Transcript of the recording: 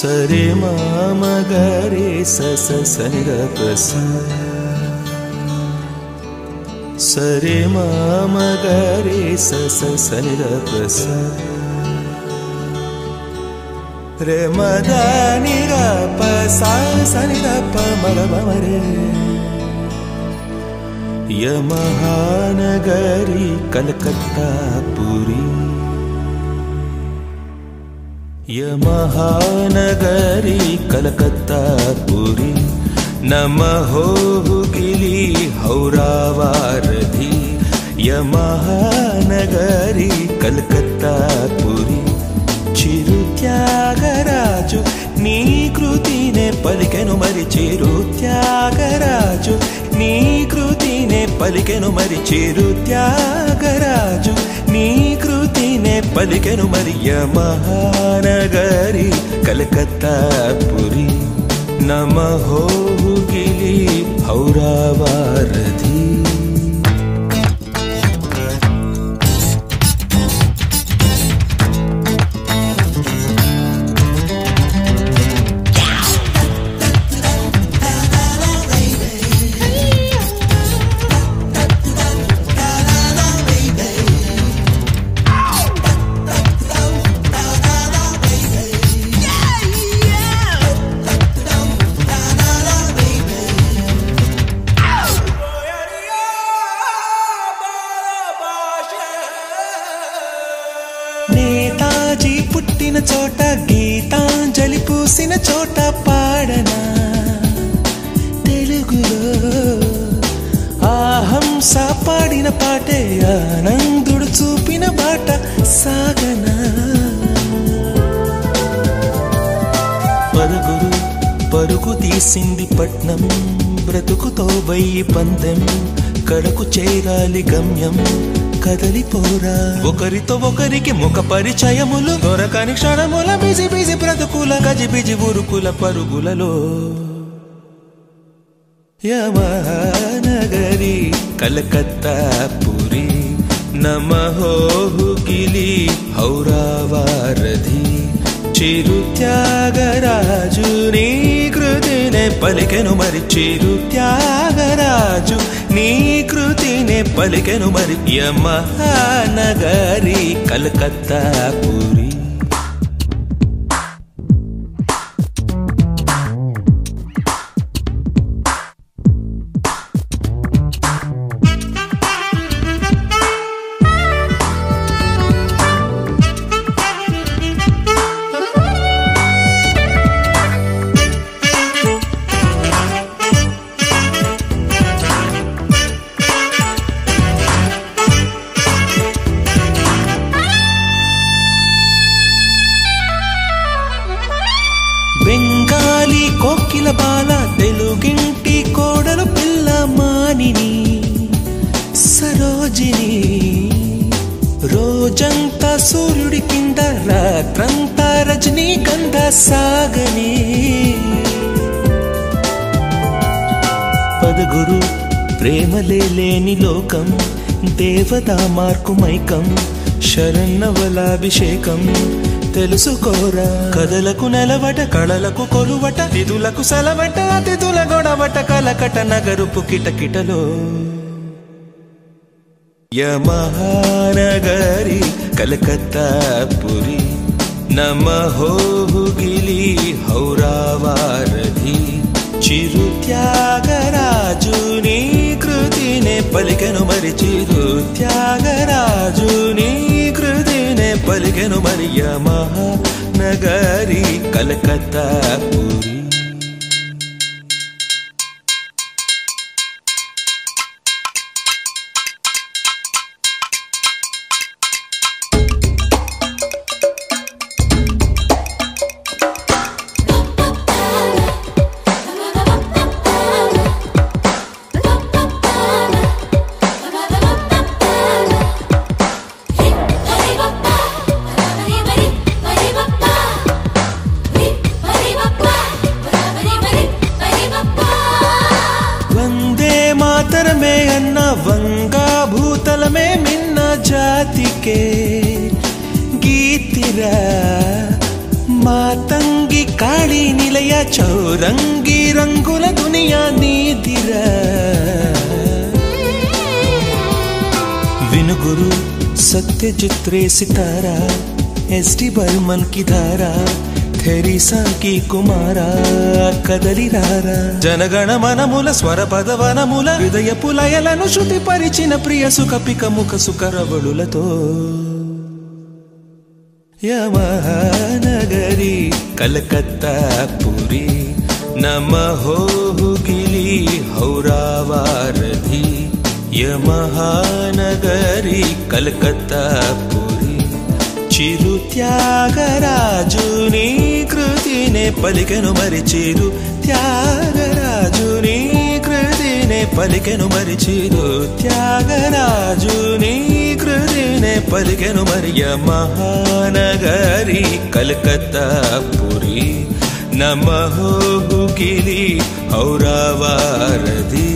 सरे माम गरे स स सनि द प स सरे माम गरे स स सनि द प स रे म द नि ग प सा सनि द प म ग ब म रे य महानगरी कलकत्ता पुरी य महानगरी कलकत्ता पुरी नम होगिली हौरावारधि य महानगरी कलकत्ता पुरी चिरु त्यागराजु नी कृतिने पलिकेनु मरि चिरु त्यागराजु नी कृतिने पलिकेनु मरि चिरु त्यागराजु नी कृतिने पलिकेनु मरि य महानगरी कलकत्ता पुरी नम होगिली हौरावारधि నేతాజీ పుట్టిన చోట గీతాంజలి పూసిన చోట పాడనా తెలుగులో ఆహంస పాడిన పాటే ఆనందుడు చూపిన బాట సాగనా పరుగురు పరుగు తీసింది పట్నం బ్రతుకుతో వెయ్యి పందెం కడకు చేరాలి గమ్యం కదలిపోరా ఒకరితో ఒకరికి ముఖ పరిచయములు దొరకని క్షణముల బిజి బిజి బ్రతుకుల గజిబిజి ఉరుకుల పరుగులలో య మహానగరి కలకత్తా పురి నమ హోగిలి హౌరావారధి చిరు త్యాగరాజు నీ కృతినే పలికెను మరి చిరు త్యాగరాజు నీ కృతినే పలికెను మరి య మహానగరి కలకత్తా పురి బెంగాలీ కోకిల బాల తెలుగింటి కోడలు పిల్ల మానిని సరోజిని రోజంతా సూర్యుడి కింద రాత్రంతా రజనీగంధ సాగని పదగురు ప్రేమలే లేని లోకం దేవతా మార్కుమైకం శరన్నవలాభిషేకం తెలుసుకోరా కదలకు నెలవట కళలకు కొలువట నిధులకు సెలవట అతిథుల గొడవట కలకట నగరుపు కిటకిటలో య మహానగరి కలకత్తా పురి నమ హోగిలి హౌరావారధి చిరు త్యాగరాజు నీ కృతినే పలికెను మరి చిరు త్యాగరాజు నీ కృతినే పలికెను మరి య మహానగరి కలకత్తా పురి మాతరమే అన్న వంగా భూతలమే మిన్న జాతికే గీతిరా మాతంగి కా చంద్రగాళి నిలయ చౌరంగి రంగుల దునియా నీదిరా వినుగురు सत्यजित रे सितारा एसडी बर्मन की धारा थेरिसा की कुमारा कदली रारा जनगण मनमुल स्वर पदवनमुल हृदय पुलयలను శృతి పరిచిన ప్రియ సుఖ పిక ముఖ సుకరవళులతో యమహానగరి కలకత్తా పురి నమః గిలి హౌరావారధి యమహానగరి కలకత్తా పురి చిరు త్యాగరాజుని కృతినే పలికెను మరి చిరు త్యాగరాజుని కృతినే పలికెను మరి చిరు త్యాగరాజుని కృతినే పలికెను మరి యమహానగరి కలకత్తా పురి నమః గిలి హౌరావారధి